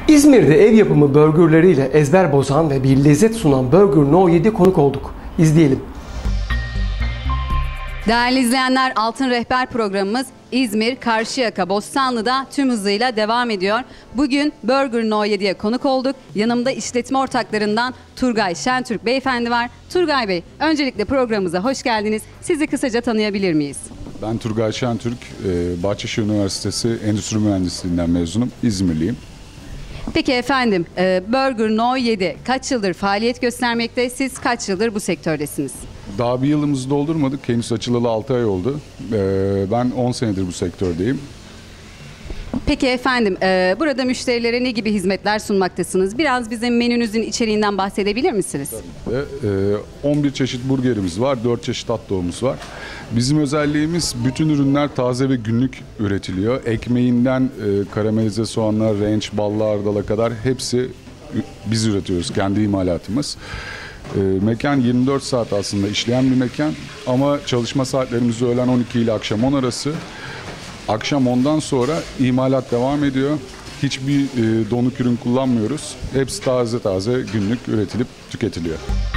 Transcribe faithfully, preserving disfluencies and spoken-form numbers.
İzmir'de ev yapımı burgerleriyle ezber bozan ve bir lezzet sunan Burger No yedi konuk olduk. İzleyelim. Değerli izleyenler, Altın Rehber programımız İzmir, Karşıyaka, Bostanlı'da tüm hızıyla devam ediyor. Bugün Burger No yediye konuk olduk. Yanımda işletme ortaklarından Turgay Şentürk beyefendi var. Turgay Bey, öncelikle programımıza hoş geldiniz. Sizi kısaca tanıyabilir miyiz? Ben Turgay Şentürk, Bahçeşehir Üniversitesi Endüstri Mühendisliğinden mezunum. İzmirliyim. Peki efendim, Burger No yedi kaç yıldır faaliyet göstermekte? Siz kaç yıldır bu sektördesiniz? Daha bir yılımızı doldurmadık. Henüz açılalı altı ay oldu. Ben on senedir bu sektördeyim. Peki efendim, burada müşterilere ne gibi hizmetler sunmaktasınız? Biraz bizim menünüzün içeriğinden bahsedebilir misiniz? on bir çeşit burgerimiz var, dört çeşit hot dog'umuz var. Bizim özelliğimiz bütün ürünler taze ve günlük üretiliyor. Ekmeğinden karamelize soğanlar, ranch, ballı hardala kadar hepsi biz üretiyoruz, kendi imalatımız. E, mekan yirmi dört saat aslında işleyen bir mekan ama çalışma saatlerimiz öğlen on iki ile akşam on arası. Akşam ondan sonra imalat devam ediyor. Hiçbir e, donuk ürün kullanmıyoruz. Hepsi taze taze günlük üretilip tüketiliyor.